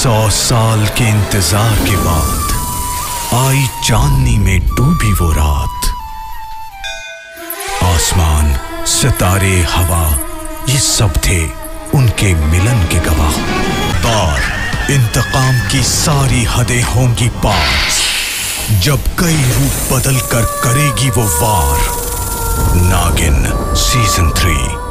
100 साल के इंतजार के बाद आई चांदनी में डूबी वो रात। आसमान, सितारे, हवा, ये सब थे उनके मिलन के गवाह। बार इंतकाम की सारी हदें होंगी पार, जब कई रूप बदल कर करेगी वो वार। नागिन सीजन 3।